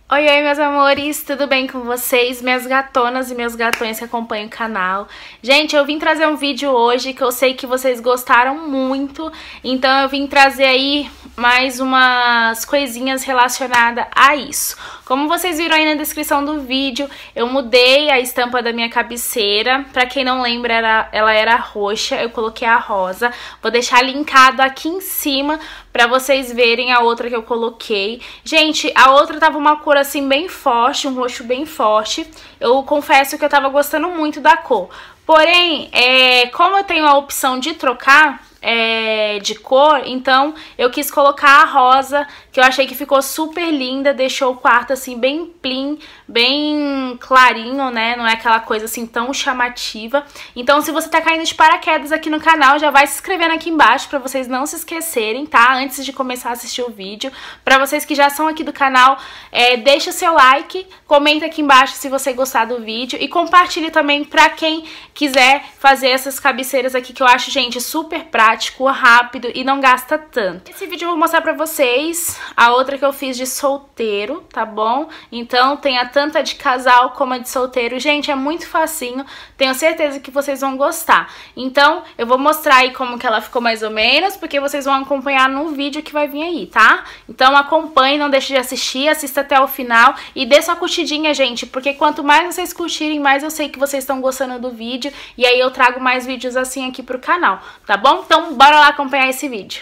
Oi, oi, meus amores, tudo bem com vocês? Minhas gatonas e meus gatões que acompanham o canal. Gente, eu vim trazer um vídeo hoje que eu sei que vocês gostaram muito, então eu vim trazer aí mais umas coisinhas relacionadas a isso. Como vocês viram aí na descrição do vídeo, eu mudei a estampa da minha cabeceira. Pra quem não lembra, ela era roxa, eu coloquei a rosa. Vou deixar linkado aqui em cima pra vocês verem a outra que eu coloquei. Gente, a outra tava uma cor assim bem forte, um roxo bem forte. Eu confesso que eu tava gostando muito da cor. Porém, como eu tenho a opção de trocar de cor, então eu quis colocar a rosa, que eu achei que ficou super linda, deixou o quarto assim bem plim, bem clarinho, né? Não é aquela coisa assim tão chamativa. Então, se você tá caindo de paraquedas aqui no canal, já vai se inscrevendo aqui embaixo pra vocês não se esquecerem, tá? Antes de começar a assistir o vídeo. Pra vocês que já são aqui do canal, deixa o seu like, comenta aqui embaixo se você gostar do vídeo e compartilhe também pra quem quiser fazer essas cabeceiras aqui, que eu acho, gente, super prático, rápido e não gasta tanto. Esse vídeo eu vou mostrar pra vocês a outra que eu fiz de solteiro, tá bom? Então tem tanto a de casal como a de solteiro. Gente, é muito facinho, tenho certeza que vocês vão gostar. Então eu vou mostrar aí como que ela ficou mais ou menos, porque vocês vão acompanhar no vídeo que vai vir aí, tá? Então acompanhe, não deixe de assistir, assista até o final e dê sua curtidinha, gente, porque quanto mais vocês curtirem, mais eu sei que vocês estão gostando do vídeo e aí eu trago mais vídeos assim aqui pro canal, tá bom? Então bora lá acompanhar esse vídeo.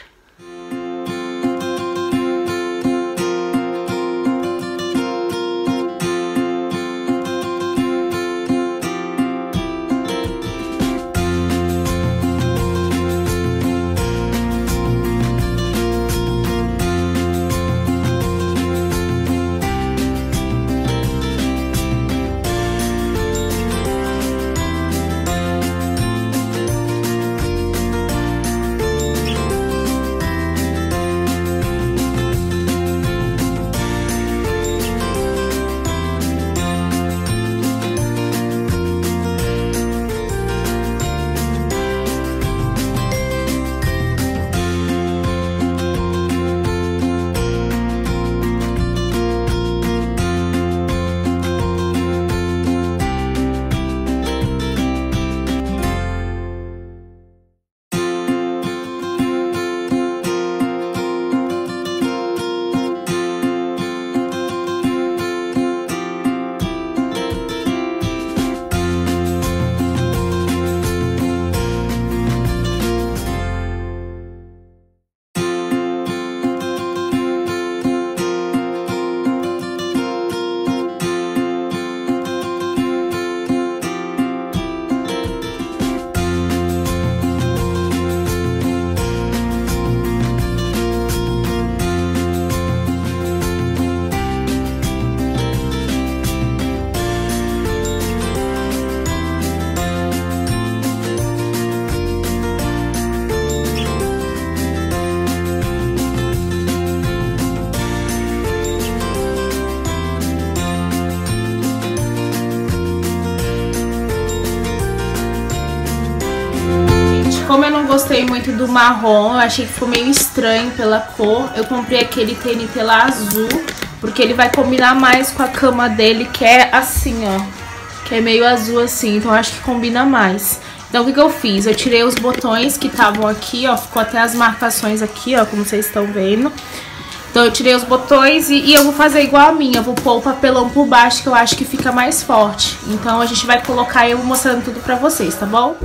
Como eu não gostei muito do marrom, eu achei que ficou meio estranho pela cor, eu comprei aquele TNT lá azul, porque ele vai combinar mais com a cama dele, que é assim, ó, que é meio azul assim, então eu acho que combina mais. Então o que eu fiz? Eu tirei os botões que estavam aqui, ó, ficou até as marcações aqui, ó, como vocês estão vendo. Então eu tirei os botões e eu vou fazer igual a minha, eu vou pôr o papelão por baixo, que eu acho que fica mais forte. Então a gente vai colocar e eu vou mostrando tudo pra vocês, tá bom?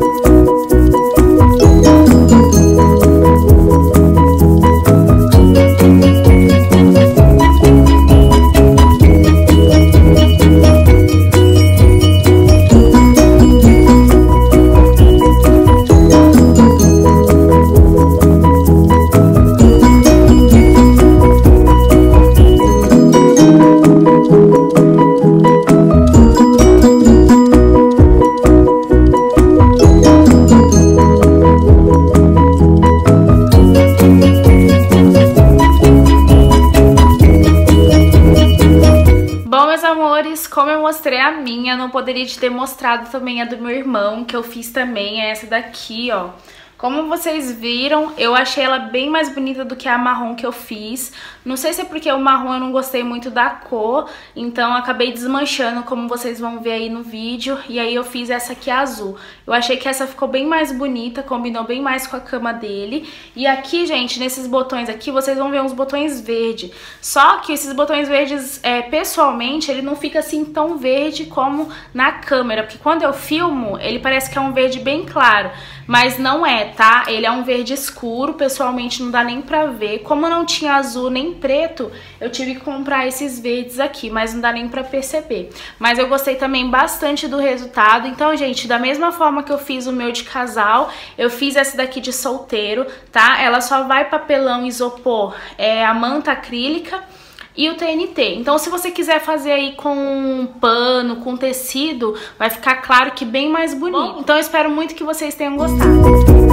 Como eu mostrei a minha, não poderia te ter mostrado também a do meu irmão, que eu fiz também, é essa daqui, ó. Como vocês viram, eu achei ela bem mais bonita do que a marrom que eu fiz. Não sei se é porque o marrom eu não gostei muito da cor, então eu acabei desmanchando, como vocês vão ver aí no vídeo. E aí eu fiz essa aqui azul. Eu achei que essa ficou bem mais bonita, combinou bem mais com a cama dele. E aqui, gente, nesses botões aqui, vocês vão ver uns botões verdes. Só que esses botões verdes, pessoalmente, ele não fica assim tão verde como na câmera. Porque quando eu filmo, ele parece que é um verde bem claro. Mas não é, tá? Ele é um verde escuro, pessoalmente não dá nem pra ver. Como não tinha azul nem preto, eu tive que comprar esses verdes aqui, mas não dá nem pra perceber. Mas eu gostei também bastante do resultado. Então, gente, da mesma forma que eu fiz o meu de casal, eu fiz essa daqui de solteiro, tá? Ela só vai papelão isopor, a manta acrílica e o TNT. Então, se você quiser fazer aí com pano, com tecido, vai ficar claro que bem mais bonito. Então, eu espero muito que vocês tenham gostado.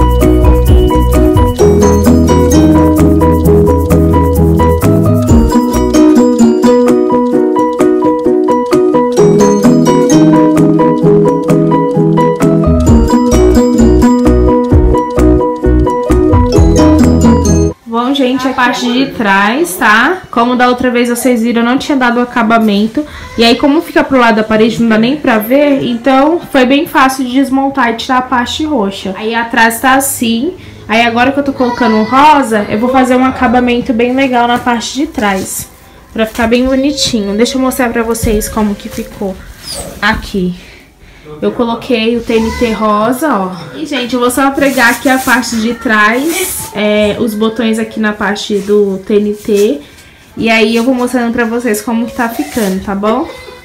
Bom, gente, a parte de trás, tá? Como da outra vez vocês viram, eu não tinha dado o acabamento. E aí, como fica pro lado da parede, não dá nem pra ver. Então, foi bem fácil de desmontar e tirar a parte roxa. Aí, atrás tá assim. Aí, agora que eu tô colocando o rosa, eu vou fazer um acabamento bem legal na parte de trás. Pra ficar bem bonitinho. Deixa eu mostrar pra vocês como que ficou aqui. Eu coloquei o TNT rosa, ó. E, gente, eu vou só pregar aqui a parte de trás, os botões aqui na parte do TNT. E aí eu vou mostrando pra vocês como que tá ficando, tá bom?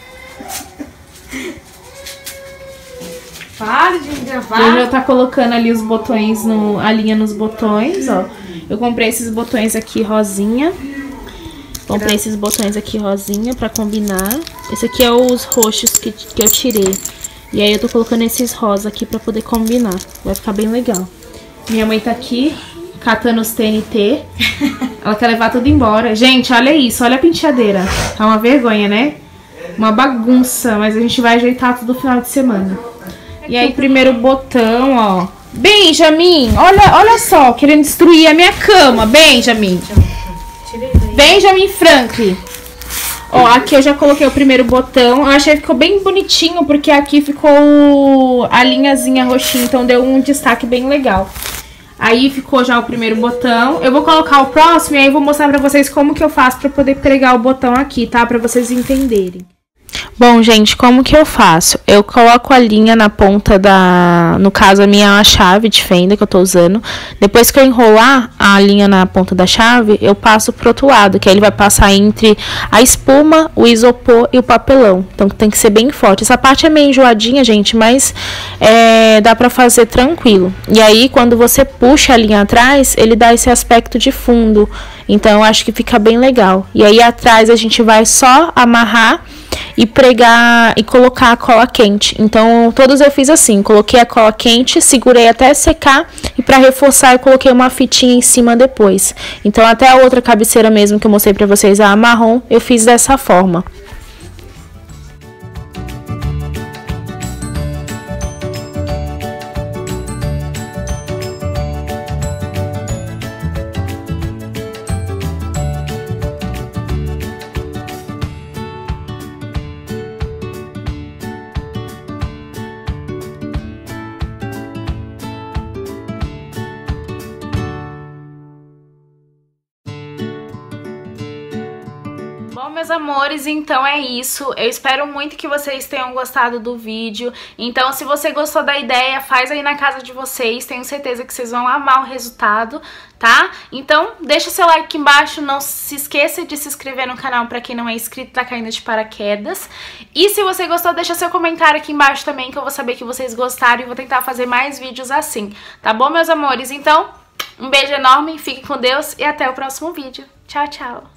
Para de gravar. Eu já tá colocando ali os botões, a linha nos botões, ó. Eu comprei esses botões aqui rosinha. Comprei esses botões aqui rosinha pra combinar. Esse aqui é os roxos que eu tirei. E aí eu tô colocando esses rosa aqui pra poder combinar. Vai ficar bem legal. Minha mãe tá aqui, catando os TNT. Ela quer levar tudo embora. Gente, olha isso, olha a penteadeira. Tá uma vergonha, né? Uma bagunça, mas a gente vai ajeitar tudo no final de semana. E aí, primeiro botão, ó. Benjamin, olha só, querendo destruir a minha cama, Benjamin. Benjamin Franklin. Ó, aqui eu já coloquei o primeiro botão. Eu achei que ficou bem bonitinho, porque aqui ficou a linhazinha roxinha, então deu um destaque bem legal. Aí ficou já o primeiro botão. Eu vou colocar o próximo e aí eu vou mostrar pra vocês como que eu faço pra poder pregar o botão aqui, tá? Pra vocês entenderem. Bom, gente, como que eu faço? Eu coloco a linha na ponta no caso, a minha chave de fenda que eu tô usando. Depois que eu enrolar a linha na ponta da chave, eu passo pro outro lado, que aí ele vai passar entre a espuma, o isopor e o papelão. Então tem que ser bem forte. Essa parte é meio enjoadinha, gente, mas dá pra fazer tranquilo. E aí, quando você puxa a linha atrás, ele dá esse aspecto de fundo. Então eu acho que fica bem legal. E aí atrás a gente vai só amarrar e pregar e colocar a cola quente. Então, todos eu fiz assim, coloquei a cola quente, segurei até secar e para reforçar eu coloquei uma fitinha em cima depois. Então, até a outra cabeceira mesmo que eu mostrei para vocês, a marrom, eu fiz dessa forma. Bom, meus amores, então é isso. Eu espero muito que vocês tenham gostado do vídeo. Então, se você gostou da ideia, faz aí na casa de vocês. Tenho certeza que vocês vão amar o resultado, tá? Então, deixa o seu like aqui embaixo. Não se esqueça de se inscrever no canal pra quem não é inscrito, tá caindo de paraquedas. E se você gostou, deixa seu comentário aqui embaixo também, que eu vou saber que vocês gostaram e vou tentar fazer mais vídeos assim. Tá bom, meus amores? Então, um beijo enorme, fiquem com Deus e até o próximo vídeo. Tchau, tchau!